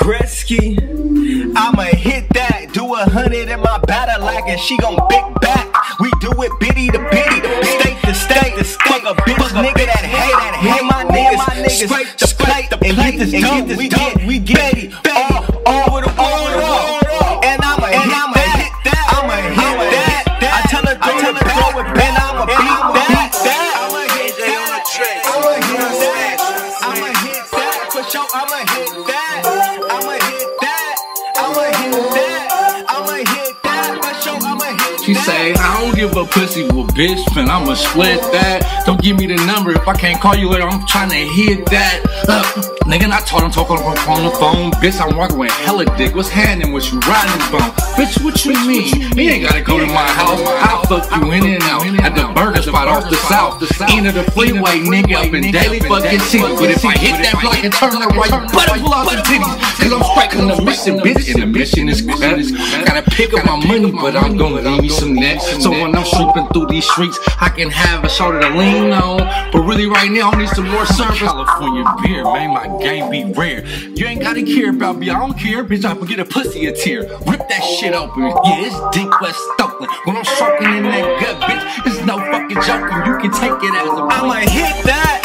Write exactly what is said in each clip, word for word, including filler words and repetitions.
Gretzky, I'ma hit that. Do a hundred in my battle lag and she gon' big back. We do it bitty to bitty, state to state. Fuck a bitch nigga that hate. Me and my niggas scrape the plate and get this done. We get, we get it all, all with a all with all. And I'ma hit that. I'ma hit that. I tell her throw it back and I'ma beat that. I'ma hit that. I'ma hit that. I'ma hit that for sure. I'ma hit that. I'ma hit that. I'ma hit that. I'ma hit that for sure. I'ma hit that. She say, I don't give a pussy, well bitch, man, I'ma split that. Don't give me the number, if I can't call you later, I'm trying to hit that. Uh, nigga, I told him talking on the phone. Bitch, I'm walking with hella dick. What's happening with you riding this bone? Bitch, what you mean? You ain't gotta go to my house. I'll fuck you in and out at the burger spot off the south. End of the freeway, nigga, up in daily fucking city. But if I hit that block and turn the right, you better pull out the titties. Cause I'm striking the mission, bitch. And the mission is credit. Gotta pick up my money, but I'm gonna leave me some net. So when I'm sweeping through these streets, I can have a shoulder to lean on. But really right now, I need some more service. California beer, man, my game be rare. You ain't gotta care about me, I don't care. Bitch, I can get a pussy a tear. Rip that shit open. Yeah, it's Deep West Stokeland. When I'm stroking in that gut, bitch, it's no fucking joking. You can take it as a I'ma hit that.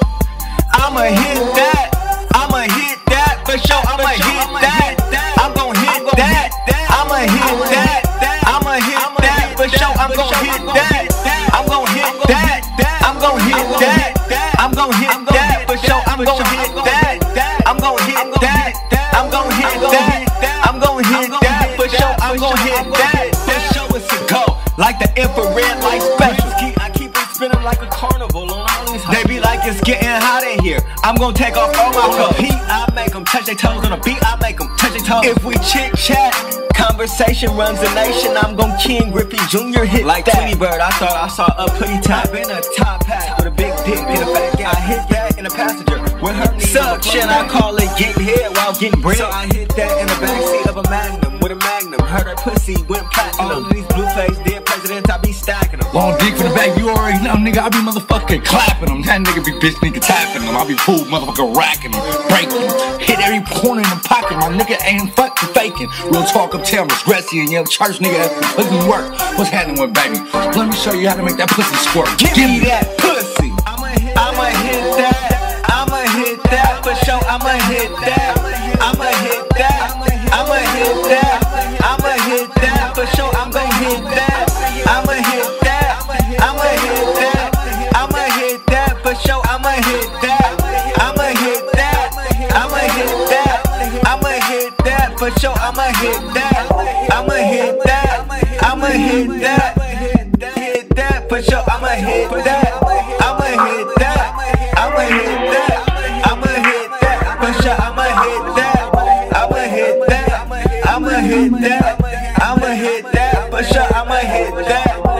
I'ma hit that. I'ma hit that for sure. I'ma hit that. I'm gon' hit that. I'ma hit that. I'ma hit that for sure. I'm gon' hit that. I'm gon' hit that. I'm gon' hit that. I'm gon' hit that for sure. I'm gon' hit that. I'm gon' hit that. I'm gon' hit that. I'm gon' hit that for sure. I'm gon' hit that. For sure it's a go. Like the infrared light special. I keep it spinning like a carnival on all these. They be like it's getting hot in here. I'm gonna take off all my clothes. Heat, I make them touch their toes. On a beat, I make them touch their toes. If we chit chat, conversation runs the nation. I'm gon' King Griffey Junior hit like that. Tweety Bird, I thought I saw a pretty top in a top hat with a big dick in a fat guy. I hit that in a passenger with her suction. I call it getting hit while getting bread. So I hit that in the backseat of a Magnum with a Magnum. Heard her pussy went platinum. All of these blue face dead presidents, I be stacking them. Long dick from the back, you already know, nigga. I be motherfucking clapping them. That nigga be bitch nigga tapping them. I be fool motherfucker racking them, breaking them. Hit every corner in the pocket. My nigga ain't fucking faking. Real talk uptown, Miss Gretzky and Young Church nigga pussy work. What's happening with baby? Let me show you how to make that pussy squirt. Give, Give me that pussy. I'ma hit, I'ma hit that. I'ma hit that for sure. I'ma hit that. I'ma hit that. I'ma hit that. I'ma hit that for sure. I'm gon' hit that. I'ma hit that. I'ma hit that. I'ma hit that for sure. I'ma hit that. I'ma hit that. I'ma hit that. I'ma hit that for sure. I'ma hit that. I'ma hit that. I'ma hit that. Hit that for sure. I'ma hit that. I'ma hit that. I'ma hit that. I'ma hit that for sure. I'ma hit that. I'ma hit that. I'ma hit that. I'ma hit that for sure. I'ma hit that.